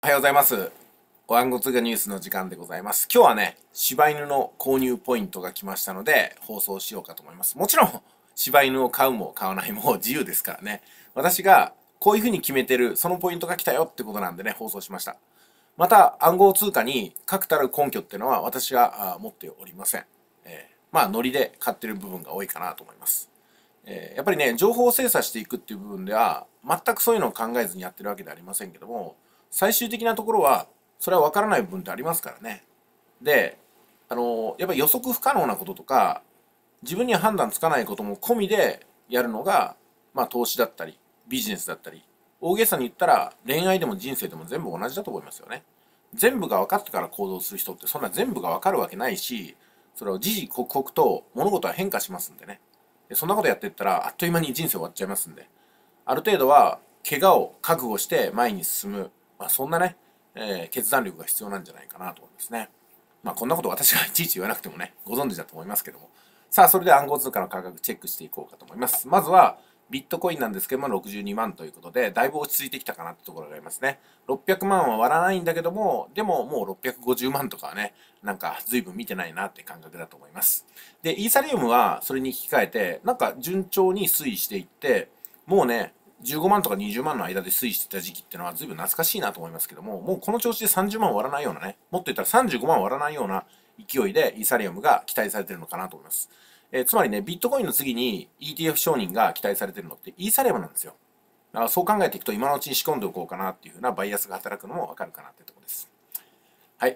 おはようございます。お暗号通貨ニュースの時間でございます。今日はね、柴犬の購入ポイントが来ましたので、放送しようかと思います。もちろん、柴犬を買うも買わないも自由ですからね。私がこういうふうに決めてる、そのポイントが来たよってことなんでね、放送しました。また、暗号通貨に確たる根拠っていうのは私が持っておりません。まあ、ノリで買ってる部分が多いかなと思います。やっぱりね、情報を精査していくっていう部分では、全くそういうのを考えずにやってるわけではありませんけども、最終的なところは、それは分からない部分ってありますからね。で、やっぱり予測不可能なこととか、自分には判断つかないことも込みでやるのが、まあ投資だったり、ビジネスだったり、大げさに言ったら恋愛でも人生でも全部同じだと思いますよね。全部が分かってから行動する人ってそんな全部が分かるわけないし、それを時々刻々と物事は変化しますんでね。でそんなことやっていったらあっという間に人生終わっちゃいますんで、ある程度は怪我を覚悟して前に進む、まあ、そんなね、決断力が必要なんじゃないかなと思いますね。まあこんなこと私がいちいち言わなくてもね、ご存知だと思いますけども。さあ、それで暗号通貨の価格チェックしていこうかと思います。まずは、ビットコインなんですけども、62万ということで、だいぶ落ち着いてきたかなってところがありますね。600万は割らないんだけども、でももう650万とかはね、なんか随分見てないなって感覚だと思います。で、イーサリアムはそれに引き換えて、なんか順調に推移していって、もうね、15万とか20万の間で推移してた時期っていうのは随分懐かしいなと思いますけども、もうこの調子で30万割らないようなね、もっと言ったら35万割らないような勢いでイーサリアムが期待されてるのかなと思います。つまりね、ビットコインの次に ETF 承認が期待されてるのってイーサリアムなんですよ。だからそう考えていくと今のうちに仕込んでおこうかなっていうふうなバイアスが働くのもわかるかなってところです。はい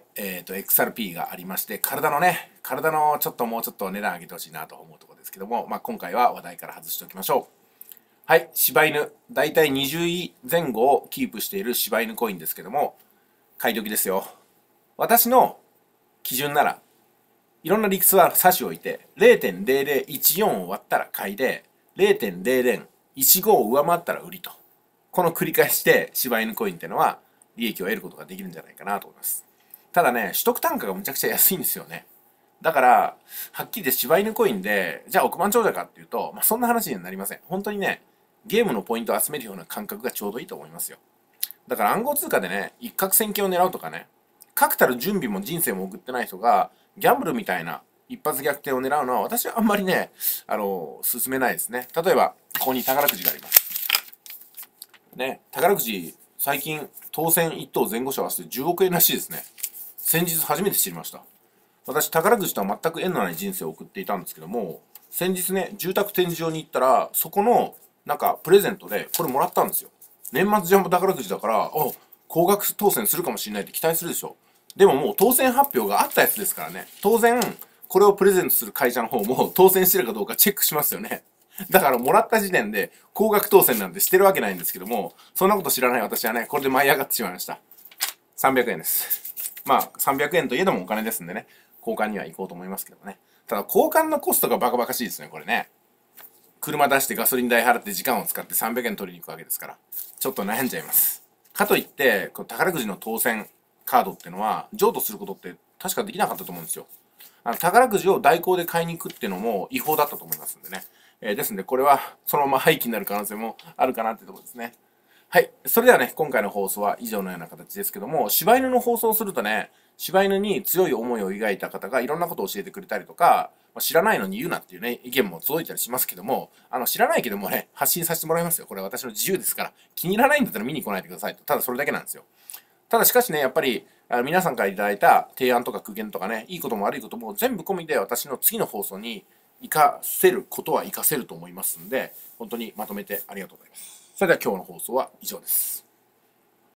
、XRP がありまして、体のちょっともうちょっと値段上げてほしいなと思うところですけども、まあ、今回は話題から外しておきましょう。はい、柴犬。だいたい20位前後をキープしている柴犬コインですけども、買い時ですよ。私の基準なら、いろんな理屈は差し置いて、0.0014を割ったら買いで、0.0015を上回ったら売りと。この繰り返しで柴犬コインっていうのは利益を得ることができるんじゃないかなと思います。ただね、取得単価がむちゃくちゃ安いんですよね。だから、はっきり言って柴犬コインで、じゃあ億万長者かっていうと、まあ、そんな話にはなりません。本当にね、ゲームのポイントを集めるような感覚がちょうどいいと思いますよ。だから暗号通貨でね、一攫千金を狙うとかね、確たる準備も人生も送ってない人が、ギャンブルみたいな一発逆転を狙うのは、私はあんまりね、進めないですね。例えば、ここに宝くじがあります。ね、宝くじ、最近、当選1等前後賞合わせて10億円らしいですね。先日初めて知りました。私、宝くじとは全く縁のない人生を送っていたんですけども、先日ね、住宅展示場に行ったら、そこの、なんか、プレゼントで、これもらったんですよ。年末ジャンボ宝くじだから、高額当選するかもしれないって期待するでしょ。でももう当選発表があったやつですからね。当然、これをプレゼントする会社の方も当選してるかどうかチェックしますよね。だからもらった時点で高額当選なんてしてるわけないんですけども、そんなこと知らない私はね、これで舞い上がってしまいました。300円です。まあ、300円といえどもお金ですんでね、交換には行こうと思いますけどね。ただ、交換のコストがバカバカしいですね、これね。車出してガソリン代払って時間を使って300円取りに行くわけですから、ちょっと悩んじゃいます。かといって、この宝くじの当選カードってのは、譲渡することって確かできなかったと思うんですよ。宝くじを代行で買いに行くっていうのも違法だったと思いますんでね。ですんで、これはそのまま廃棄になる可能性もあるかなってところですね。はい。それではね、今回の放送は以上のような形ですけども、柴犬の放送をするとね、柴犬に強い思いを抱いた方がいろんなことを教えてくれたりとか、知らないのに言うなっていうね、意見も届いたりしますけども、知らないけどもね、発信させてもらいますよ。これは私の自由ですから、気に入らないんだったら見に来ないでくださいと。ただそれだけなんですよ。ただしかしね、やっぱり、皆さんからいただいた提案とか苦言とかね、いいことも悪いことも全部込みで私の次の放送に活かせることは活かせると思いますんで、本当にまとめてありがとうございます。それでは今日の放送は以上です。